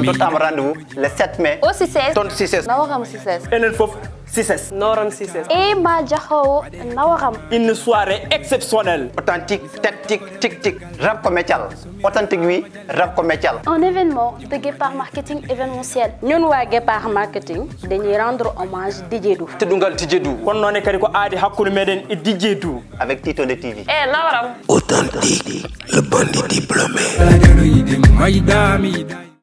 totam rendez-vous le 7 mai au CICES ton CICES Nawaram CICES enen fof CICES Noram CICES et ma jaxaw Nawaram une soirée exceptionnelle authentique tactique tic rap commercial authentique oui rap commercial un événement de Guépard marketing événementiel ñun wa Guépard marketing dañuy rendre hommage Didier Dou teddungal Didier Dou kon noné kadi ko aadi hakkude meden e Didier Dou avec Tito de TV Nawaram authentique le bandit diplômé